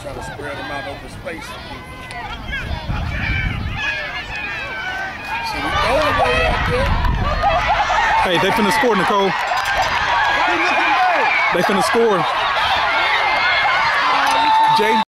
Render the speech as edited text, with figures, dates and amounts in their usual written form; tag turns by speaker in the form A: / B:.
A: Try to spread them out open space. So we throw it way out there.
B: Hey, they finna score, Nicole. They finna score. Jay.